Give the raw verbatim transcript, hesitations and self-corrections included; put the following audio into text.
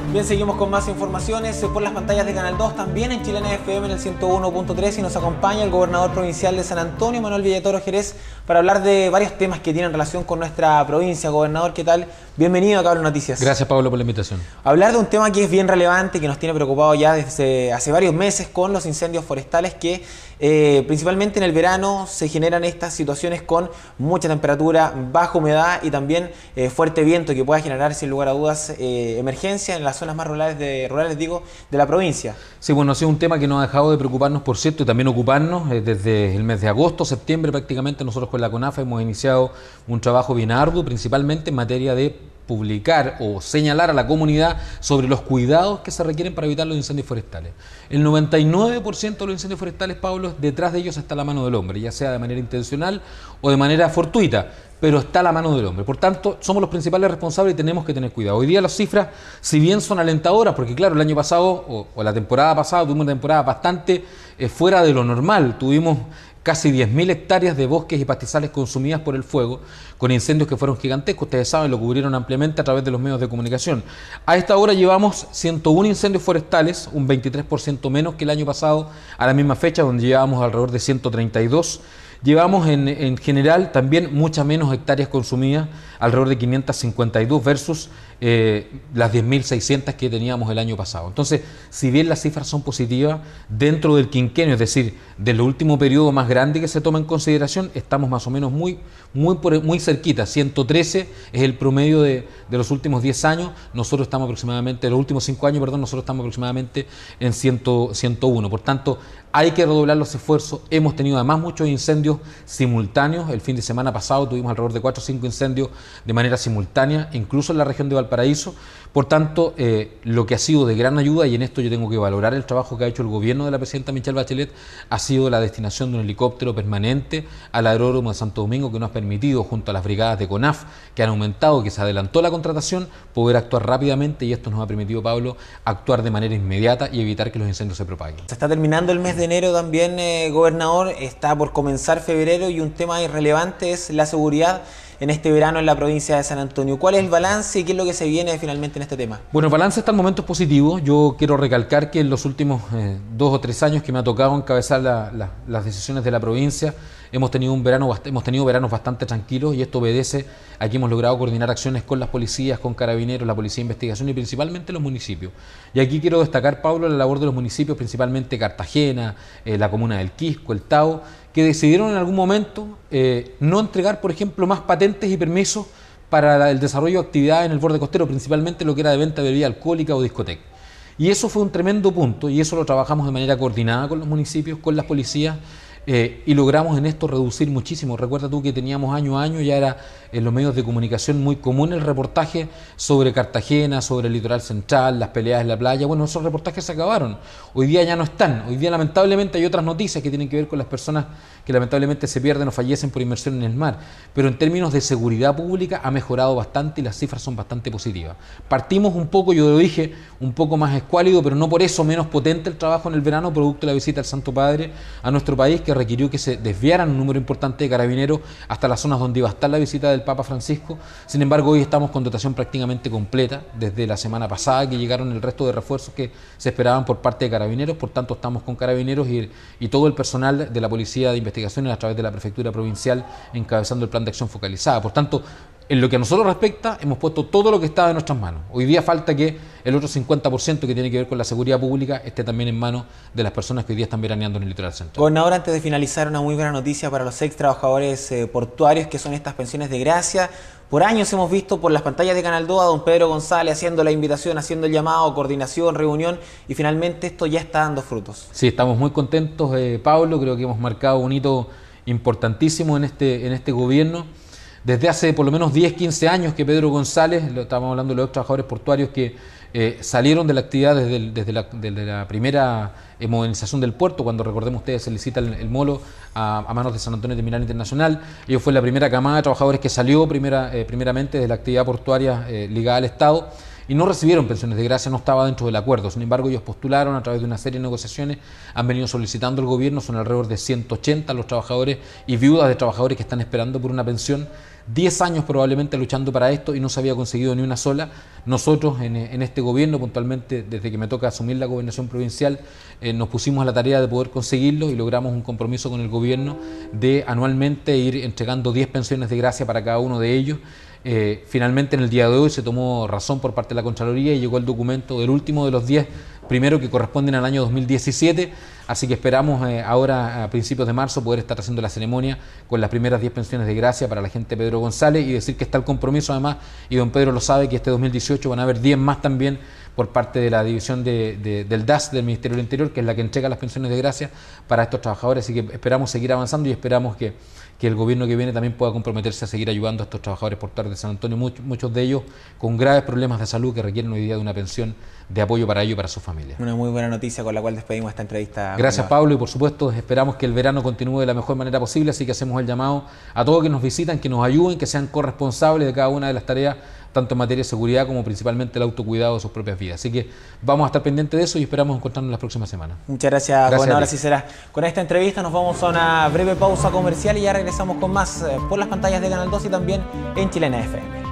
Bien, seguimos con más informaciones por las pantallas de Canal dos, también en Chilena F M en el ciento uno punto tres, y nos acompaña el gobernador provincial de San Antonio, Manuel Villatoro Jerez, para hablar de varios temas que tienen relación con nuestra provincia. Gobernador, ¿qué tal? Bienvenido a Cable Noticias. Gracias, Pablo, por la invitación. Hablar de un tema que es bien relevante, que nos tiene preocupado ya desde hace varios meses con los incendios forestales que eh, principalmente en el verano se generan estas situaciones con mucha temperatura, baja humedad y también eh, fuerte viento que pueda generar sin lugar a dudas eh, emergencia en las zonas más rurales, de, rurales digo, de la provincia. Sí, bueno, ha sido un tema que no ha dejado de preocuparnos, por cierto, y también ocuparnos eh, desde el mes de agosto, septiembre prácticamente. Nosotros con la CONAFA hemos iniciado un trabajo bien arduo, principalmente en materia de publicar o señalar a la comunidad sobre los cuidados que se requieren para evitar los incendios forestales. El noventa y nueve por ciento de los incendios forestales, Pablo, detrás de ellos está la mano del hombre, ya sea de manera intencional o de manera fortuita, pero está la mano del hombre. Por tanto, somos los principales responsables y tenemos que tener cuidado. Hoy día las cifras, si bien son alentadoras, porque claro, el año pasado o, o la temporada pasada tuvimos una temporada bastante eh, fuera de lo normal, tuvimos casi diez mil hectáreas de bosques y pastizales consumidas por el fuego, con incendios que fueron gigantescos, ustedes saben, lo cubrieron ampliamente a través de los medios de comunicación. A esta hora llevamos ciento uno incendios forestales, un veintitrés por ciento menos que el año pasado, a la misma fecha, donde llevábamos alrededor de ciento treinta y dos. Llevamos en, en general también muchas menos hectáreas consumidas, alrededor de quinientas cincuenta y dos versus eh, las diez mil seiscientas que teníamos el año pasado. Entonces, si bien las cifras son positivas, dentro del quinquenio, es decir, del último periodo más grande que se toma en consideración, estamos más o menos muy, muy, muy cerquita. ciento trece es el promedio de, de los últimos diez años, nosotros estamos aproximadamente, los últimos cinco años, perdón, nosotros estamos aproximadamente en ciento uno. Por tanto, hay que redoblar los esfuerzos. Hemos tenido además muchos incendios simultáneos. El fin de semana pasado tuvimos alrededor de cuatro o cinco incendios de manera simultánea, incluso en la región de Valparaíso. Por tanto, eh, lo que ha sido de gran ayuda, y en esto yo tengo que valorar el trabajo que ha hecho el gobierno de la presidenta Michelle Bachelet, ha sido la destinación de un helicóptero permanente al aeródromo de Santo Domingo, que nos ha permitido, junto a las brigadas de CONAF, que han aumentado, que se adelantó la contratación, poder actuar rápidamente, y esto nos ha permitido, Pablo, actuar de manera inmediata y evitar que los incendios se propaguen. Se está terminando el mes de enero también, eh, gobernador, está por comenzar febrero, y un tema irrelevante es la seguridad en este verano en la provincia de San Antonio. ¿Cuál es el balance y qué es lo que se viene finalmente en este tema? Bueno, el balance hasta el momento es positivo. Yo quiero recalcar que en los últimos eh, dos o tres años que me ha tocado encabezar la, la, las decisiones de la provincia, hemos tenido un verano, hemos tenido veranos bastante tranquilos, y esto obedece a que hemos logrado coordinar acciones con las policías, con carabineros, la policía de investigación y principalmente los municipios. Y aquí quiero destacar, Pablo, la labor de los municipios, principalmente Cartagena, eh, la comuna del Quisco, el Tao, que decidieron en algún momento eh, no entregar, por ejemplo, más patentes y permisos para el desarrollo de actividades en el borde costero, principalmente lo que era de venta de bebida alcohólica o discoteca. Y eso fue un tremendo punto, y eso lo trabajamos de manera coordinada con los municipios, con las policías, eh, y logramos en esto reducir muchísimo. Recuerda tú que teníamos año a año, ya era en los medios de comunicación muy común el reportaje sobre Cartagena, sobre el litoral central, las peleas en la playa. Bueno, esos reportajes se acabaron, hoy día ya no están. Hoy día lamentablemente hay otras noticias que tienen que ver con las personas que lamentablemente se pierden o fallecen por inmersión en el mar, pero en términos de seguridad pública ha mejorado bastante y las cifras son bastante positivas. Partimos un poco, yo lo dije, un poco más escuálido, pero no por eso menos potente el trabajo en el verano, producto de la visita del Santo Padre a nuestro país, que requirió que se desviaran un número importante de carabineros hasta las zonas donde iba a estar la visita del Papa Francisco. Sin embargo, hoy estamos con dotación prácticamente completa desde la semana pasada, que llegaron el resto de refuerzos que se esperaban por parte de carabineros. Por tanto, estamos con carabineros y, y todo el personal de la Policía de Investigaciones a través de la Prefectura Provincial encabezando el plan de acción focalizada. Por tanto, en lo que a nosotros respecta, hemos puesto todo lo que estaba en nuestras manos. Hoy día falta que el otro cincuenta por ciento que tiene que ver con la seguridad pública esté también en manos de las personas que hoy día están veraneando en el litoral central. Gobernador, antes de finalizar, una muy buena noticia para los ex trabajadores eh, portuarios, que son estas pensiones de gracia. Por años hemos visto por las pantallas de Canal dos a don Pedro González haciendo la invitación, haciendo el llamado, coordinación, reunión, y finalmente esto ya está dando frutos. Sí, estamos muy contentos, eh, Pablo. Creo que hemos marcado un hito importantísimo en este, en este gobierno. Desde hace por lo menos diez, quince años que Pedro González, lo estamos hablando de los trabajadores portuarios que eh, salieron de la actividad desde, el, desde, la, desde la primera eh, modernización del puerto, cuando, recordemos ustedes, se licita el, el molo a, a manos de San Antonio Terminal Internacional. Ellos fue la primera camada de trabajadores que salió primera, eh, primeramente de la actividad portuaria eh, ligada al Estado, y no recibieron pensiones de gracia, no estaba dentro del acuerdo. Sin embargo, ellos postularon a través de una serie de negociaciones, han venido solicitando al gobierno, son alrededor de ciento ochenta los trabajadores y viudas de trabajadores que están esperando por una pensión diez años probablemente luchando para esto y no se había conseguido ni una sola. Nosotros en, en este gobierno, puntualmente desde que me toca asumir la gobernación provincial, eh, nos pusimos a la tarea de poder conseguirlo y logramos un compromiso con el gobierno de anualmente ir entregando diez pensiones de gracia para cada uno de ellos. Eh, finalmente en el día de hoy se tomó razón por parte de la Contraloría y llegó el documento del último de los diez primero que corresponden al año dos mil diecisiete, así que esperamos eh, ahora a principios de marzo poder estar haciendo la ceremonia con las primeras diez pensiones de gracia para la gente de Pedro González y decir que está el compromiso además, y don Pedro lo sabe, que este dos mil dieciocho van a haber diez más también por parte de la división de, de, del D A S del Ministerio del Interior, que es la que entrega las pensiones de gracia para estos trabajadores, así que esperamos seguir avanzando y esperamos que, que el gobierno que viene también pueda comprometerse a seguir ayudando a estos trabajadores portuarios de San Antonio, muchos, muchos de ellos con graves problemas de salud que requieren hoy día de una pensión de apoyo para ellos y para sus familias. Una muy buena noticia con la cual despedimos esta entrevista. Gracias, Pablo, y por supuesto esperamos que el verano continúe de la mejor manera posible, así que hacemos el llamado a todos que nos visitan, que nos ayuden, que sean corresponsables de cada una de las tareas, tanto en materia de seguridad como principalmente el autocuidado de sus propias vidas. Así que vamos a estar pendientes de eso y esperamos encontrarnos las próximas semanas. Muchas gracias, gracias gobernador, así será. Con esta entrevista nos vamos a una breve pausa comercial y ya regresamos con más por las pantallas de Canal dos y también en Chilena F M.